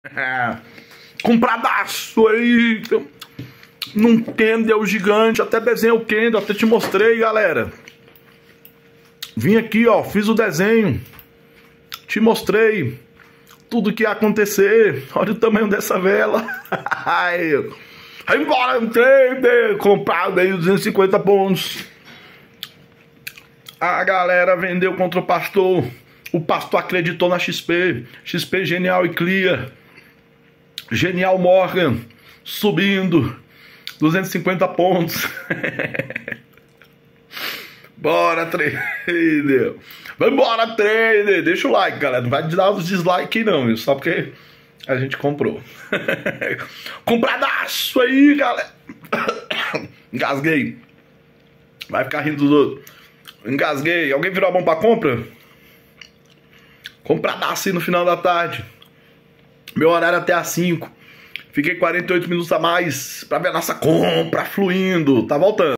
Compradaço aí. Num Kendall gigante. Até desenhei o Kendall. Até te mostrei, galera. Vim aqui, ó. Fiz o desenho. Te mostrei tudo que ia acontecer. Olha o tamanho dessa vela. Aí embora, entrei, comprado aí 250 pontos. A galera vendeu contra o pastor. O pastor acreditou na XP. XP Genial e Clear. Genial Morgan. Subindo. 250 pontos. Bora, trader. Vambora, trader. Deixa o like, galera. Não vai dar os dislikes não, só porque a gente comprou. Compradaço aí, galera. Engasguei. Vai ficar rindo dos outros. Engasguei. Alguém virou a mão pra compra? Compradaço aí no final da tarde. Meu horário até às 5. Fiquei 48 minutos a mais pra ver a nossa compra fluindo. Tá voltando.